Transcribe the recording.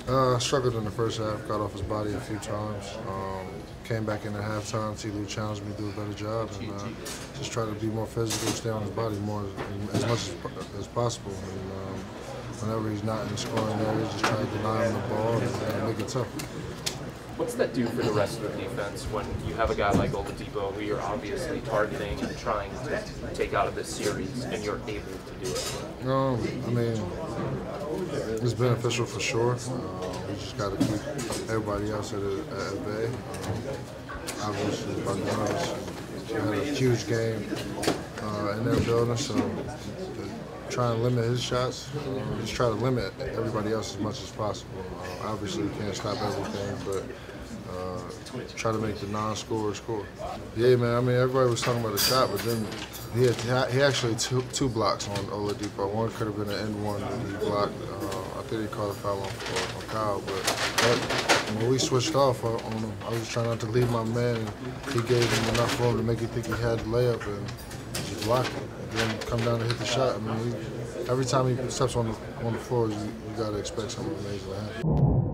Struggled in the first half, got off his body a few times. Came back in at halftime. T. Lou challenged me to do a better job and just try to be more physical, stay on his body more as much as possible. And whenever he's not in the scoring area, just try to deny him the ball and make it tough. What's that do for the rest of the defense when you have a guy like Oladipo who you're obviously targeting and trying to take out of this series and you're able to do it? I mean, it's beneficial for sure. We just got to keep everybody else at bay. Obviously, Bogdanovich had a huge game in their building, so trying to limit his shots, just try to limit everybody else as much as possible. Obviously, we can't stop everything, but try to make the non-scorer score. Yeah, man, I mean, everybody was talking about the shot, but then he actually took two blocks on Oladipo. One could have been an end one that he blocked. I think he called a foul on Kyle, but when we switched off on him, I was trying not to leave my man, and he gave him enough room to make you think he had the layup, and just blocked it. And then come down to hit the shot. I mean, every time he steps on the floor, you got to expect something amazing to happen.